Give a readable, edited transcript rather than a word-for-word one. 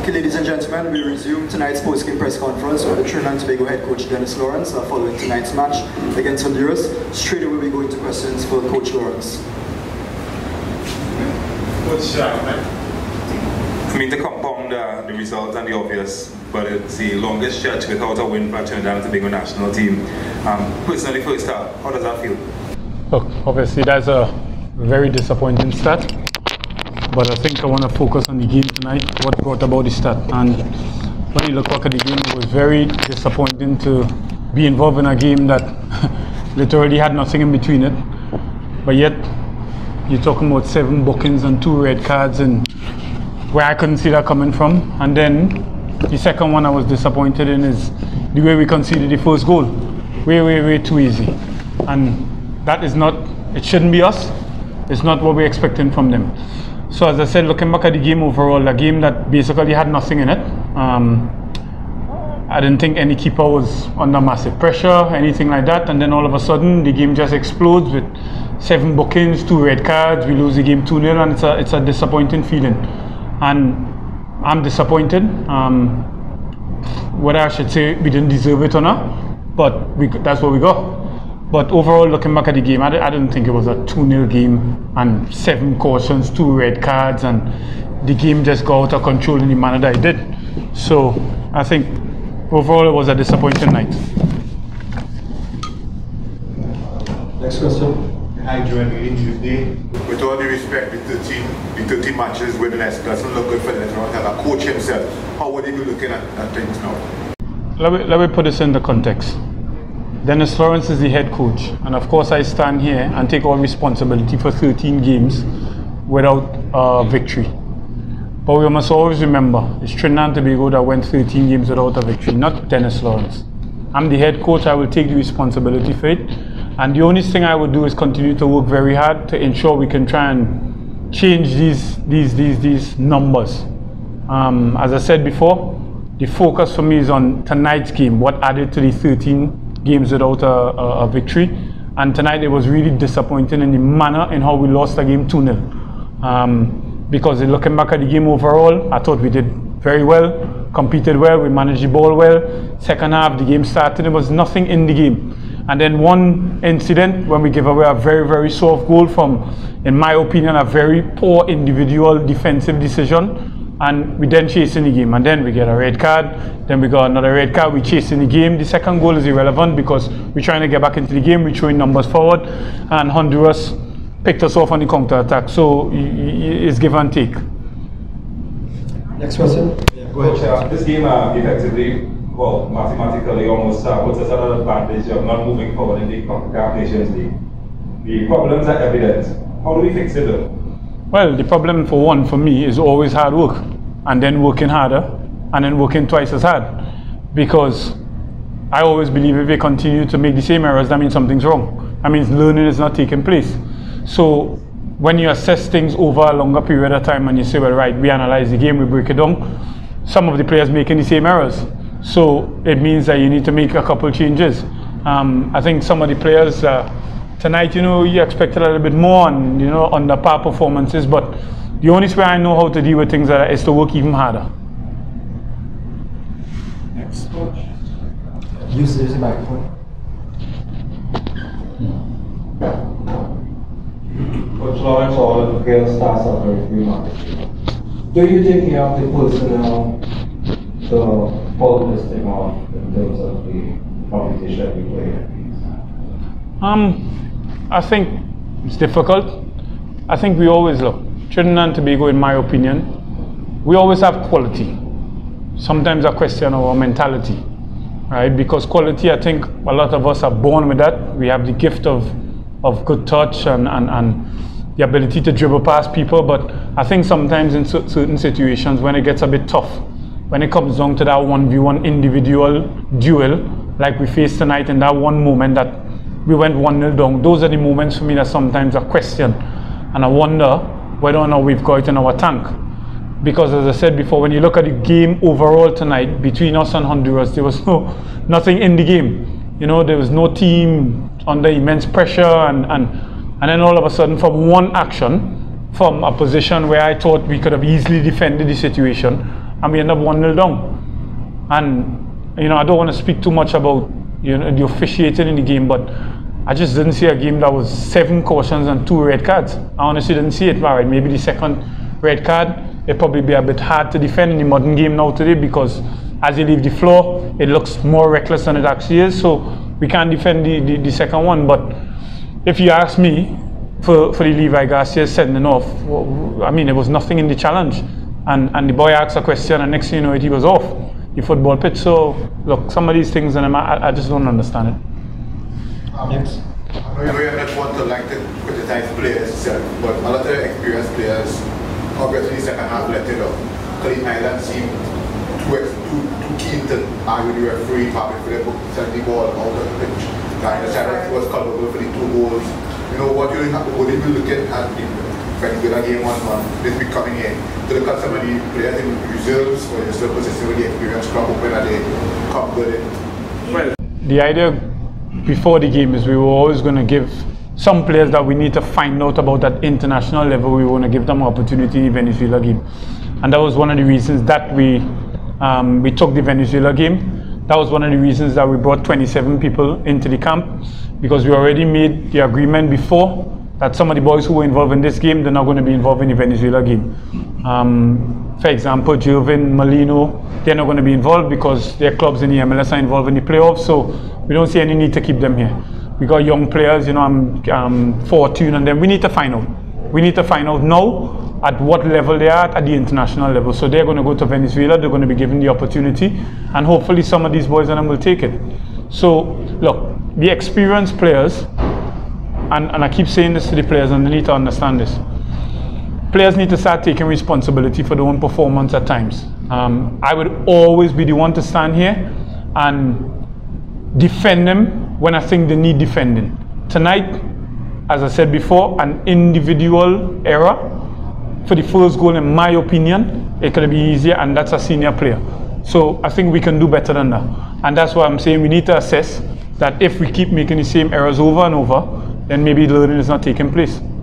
Okay, ladies and gentlemen, we resume tonight's post-game press conference with the Trinidad and Tobago head coach Dennis Lawrence following tonight's match against Honduras. Straight away we go into questions for Coach Lawrence. Coach, I mean, to compound the result and the obvious, but it's the longest stretch without a win for Trinidad and Tobago national team. Personally, first half, how does that feel? Look, obviously that's a very disappointing start. But I think I want to focus on the game tonight, what brought about the start. And when you look back at the game, it was very disappointing to be involved in a game that literally had nothing in between it. But yet, you're talking about 7 bookings and 2 red cards, and where I couldn't see that coming from. And then the second one I was disappointed in is the way we conceded the first goal. Way too easy. And that is not, it shouldn't be us. It's not what we're expecting from them. So as I said, looking back at the game overall, a game that basically had nothing in it. I didn't think any keeper was under massive pressure, anything like that. And then all of a sudden, the game just explodes with 7 bookings, 2 red cards. We lose the game 2-0, and it's a disappointing feeling. And I'm disappointed. Whether I should say we didn't deserve it or not, but that's what we got. But overall, looking back at the game, I didn't think it was a 2-0 game and 7 cautions, 2 red cards, and the game just got out of control in the manner that it did. So I think overall it was a disappointing night. Next question. Hi, Joe, meeting Tuesday. With all due respect, the 13 matches with less doesn't look good for the a coach himself. How would he be looking at things now? Let me put this into context. Dennis Lawrence is the head coach, and of course I stand here and take all responsibility for 13 games without victory. But we must always remember, it's Trinidad and Tobago that went 13 games without a victory, not Dennis Lawrence. I'm the head coach, I will take the responsibility for it, and the only thing I will do is continue to work very hard to ensure we can try and change these numbers. As I said before, the focus for me is on tonight's game, what added to the 13 games without a victory, and tonight it was really disappointing in the manner in how we lost the game 2-0. Because looking back at the game overall, I thought we did very well, competed well, we managed the ball well. Second half, the game started, there was nothing in the game. And then one incident when we gave away a very soft goal from, in my opinion, a very poor individual defensive decision. And we then chase in the game, and then we get a red card, then we got another red card, we chase in the game. The second goal is irrelevant because we're trying to get back into the game, we're throwing numbers forward, and Honduras picked us off on the counter-attack. So it's give and take. Next question. Yeah, Coach, this game effectively, well, mathematically almost puts us at an advantage of not moving forward in the CONCACAF Nations League. The problems are evident. How do we fix it though? Well, the problem for one, for me, is always hard work, and then working harder, and then working twice as hard. Because I always believe if we continue to make the same errors, that means something's wrong. That means learning is not taking place. So when you assess things over a longer period of time and you say, well, right, we analyze the game, we break it down, some of the players making the same errors. So it means that you need to make a couple changes. I think some of the players, tonight, you expected a little bit more and, on the par performances, but the only way I know how to deal with things like that is to work even harder. Next, coach. Use the microphone. Coach Lawrence, all of the players starts are very few matches. Do you think you have the personnel to pull this thing off in terms of the competition we play? I think it's difficult. I think we always look. Trinidad and Tobago, in my opinion, we always have quality. Sometimes a question of our mentality, right? Because quality, I think a lot of us are born with that. We have the gift of good touch and the ability to dribble past people. But I think sometimes in certain situations, when it gets a bit tough, when it comes down to that 1v1 individual duel, like we faced tonight in that one moment that we went 1-0 down. Those are the moments for me that sometimes I question and I wonder whether or not we've got it in our tank. Because as I said before, when you look at the game overall tonight between us and Honduras, there was nothing in the game. There was no team under immense pressure, and then all of a sudden from one action, from a position where I thought we could have easily defended the situation, and we end up 1-0 down. And you know, I don't want to speak too much about, you know, the officiating in the game, but I just didn't see a game that was 7 cautions and 2 red cards. I honestly didn't see it. All right, maybe the second red card, it probably be a bit hard to defend in the modern game now today, because as you leave the floor, it looks more reckless than it actually is. So we can't defend the second one. But if you ask me, for the Levi Garcia sending off, well, I mean, there was nothing in the challenge. And the boy asked a question, and next thing you know, he was off the football pitch. So look, some of these things, and I just don't understand it. Yes. I know you're not one to like to criticize players itself, but a lot of experienced players, obviously second half let it up. Clean Island seemed too keen to argue the referee, probably for the send the ball out of the pitch. And the Sarah was culpable for the 2 goals. You know, what you be looking at the Venezuela game 1-1, this week coming in, to look at some of the players in reserves, or you're still possessing with the experience club, when they come good in? Well, the idea before the game is we were always going to give some players that we need to find out about at international level, we want to give them an opportunity in the Venezuela game. And that was one of the reasons that we took the Venezuela game. That was one of the reasons that we brought 27 people into the camp, because we already made the agreement before that some of the boys who were involved in this game, they're not going to be involved in the Venezuela game. For example, Jervin, Molino, they're not going to be involved because their clubs in the MLS are involved in the playoffs, so we don't see any need to keep them here. We got young players, you know, I'm Fortune and them. We need to find out. We need to find out now at what level they are at the international level. So they're going to go to Venezuela, they're going to be given the opportunity, and hopefully some of these boys and them will take it. So look, the experienced players, and I keep saying this to the players, and they need to understand this. Players need to start taking responsibility for their own performance at times. I would always be the one to stand here and defend them when I think they need defending. Tonight, as I said before, an individual error for the first goal, in my opinion, it could be easier, and that's a senior player. So I think we can do better than that. And that's why I'm saying we need to assess that if we keep making the same errors over and over, then maybe learning is not taking place.